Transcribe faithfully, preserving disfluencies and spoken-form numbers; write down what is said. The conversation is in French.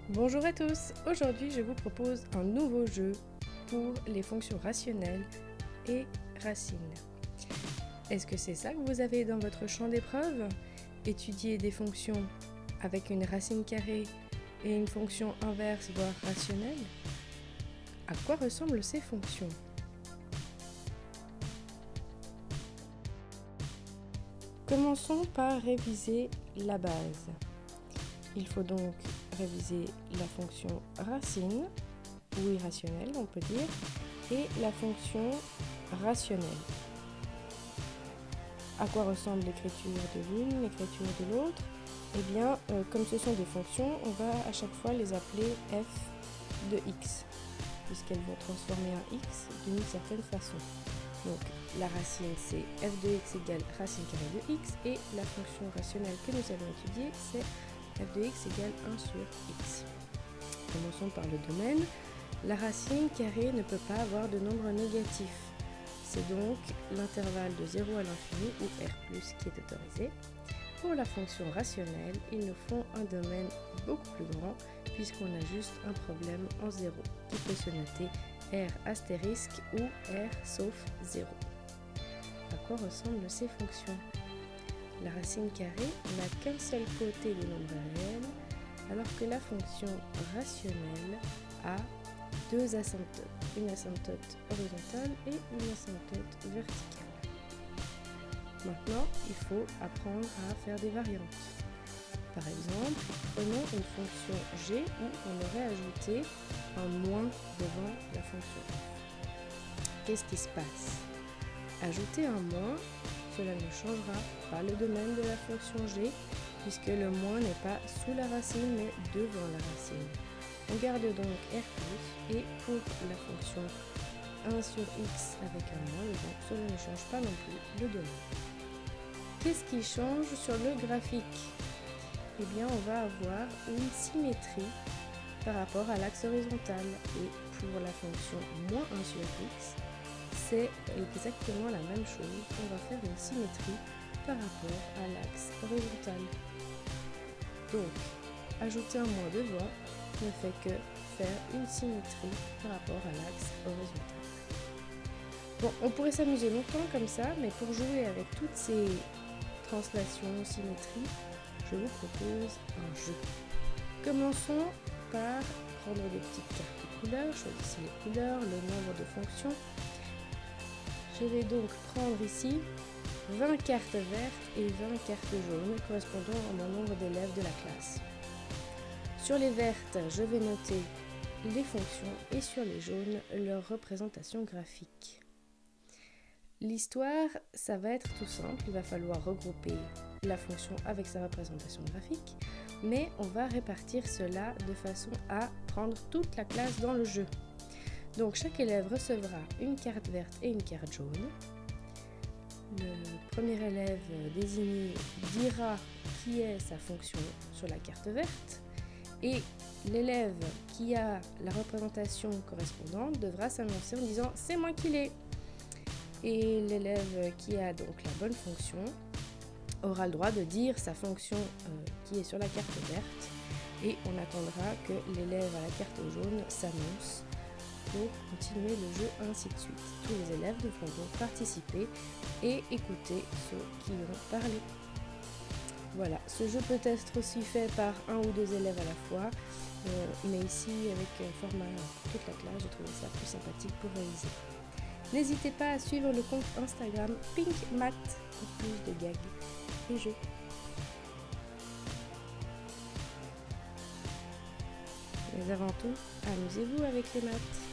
Bonjour à tous, aujourd'hui je vous propose un nouveau jeu pour les fonctions rationnelles et racines. Est-ce que c'est ça que vous avez dans votre champ d'épreuve? Étudier des fonctions avec une racine carrée et une fonction inverse voire rationnelle? À quoi ressemblent ces fonctions? Commençons par réviser la base. Il faut donc réviser la fonction racine, ou irrationnelle on peut dire, et la fonction rationnelle. À quoi ressemble l'écriture de l'une, l'écriture de l'autre? Eh bien, euh, comme ce sont des fonctions, on va à chaque fois les appeler f de x, puisqu'elles vont transformer un x d'une certaine façon. Donc la racine c'est f de x égale racine carrée de x, et la fonction rationnelle que nous allons étudier c'est f de x égale un sur x. Commençons par le domaine. La racine carrée ne peut pas avoir de nombre négatif. C'est donc l'intervalle de zéro à l'infini, ou r plus, qui est autorisé. Pour la fonction rationnelle, il nous faut un domaine beaucoup plus grand, puisqu'on a juste un problème en zéro, qui peut se noter r astérisque ou r sauf zéro. À quoi ressemblent ces fonctions? La racine carrée n'a qu'un seul côté de nombre réel, alors que la fonction rationnelle a deux asymptotes, une asymptote horizontale et une asymptote verticale. Maintenant, il faut apprendre à faire des variantes. Par exemple, prenons une fonction g où on aurait ajouté un moins devant la fonction f. Qu'est-ce qui se passe? Ajouter un moins, cela ne changera pas le domaine de la fonction g, puisque le moins n'est pas sous la racine mais devant la racine. On garde donc r plus, et pour la fonction un sur x avec un moins devant, cela ne change pas non plus le domaine. Qu'est-ce qui change sur le graphique? Eh bien, on va avoir une symétrie par rapport à l'axe horizontal, et pour la fonction moins un sur x, c'est exactement la même chose. On va faire une symétrie par rapport à l'axe horizontal. Donc, ajouter un moins devant ne fait que faire une symétrie par rapport à l'axe horizontal. Bon, on pourrait s'amuser longtemps comme ça, mais pour jouer avec toutes ces translations, symétries, je vous propose un jeu. Commençons par prendre des petites cartes de couleurs. Choisissez les couleurs, le nombre de fonctions. Je vais donc prendre ici vingt cartes vertes et vingt cartes jaunes correspondant à mon nombre d'élèves de la classe. Sur les vertes, je vais noter les fonctions, et sur les jaunes, leur représentation graphique. L'histoire, ça va être tout simple, il va falloir regrouper la fonction avec sa représentation graphique, mais on va répartir cela de façon à prendre toute la classe dans le jeu. Donc chaque élève recevra une carte verte et une carte jaune. Le premier élève désigné dira qui est sa fonction sur la carte verte, et l'élève qui a la représentation correspondante devra s'annoncer en disant « c'est moi qui l'ai ». Et l'élève qui a donc la bonne fonction aura le droit de dire sa fonction euh, qui est sur la carte verte, et on attendra que l'élève à la carte jaune s'annonce pour continuer le jeu, ainsi de suite. Tous les élèves devront donc participer et écouter ceux qui ont parlé. Voilà, ce jeu peut être aussi fait par un ou deux élèves à la fois, euh, mais ici avec un format pour toute la classe, j'ai trouvé ça plus sympathique pour réaliser. N'hésitez pas à suivre le compte Instagram PinkMath pour plus de gags et jeux. Mais avant tout, amusez-vous avec les maths.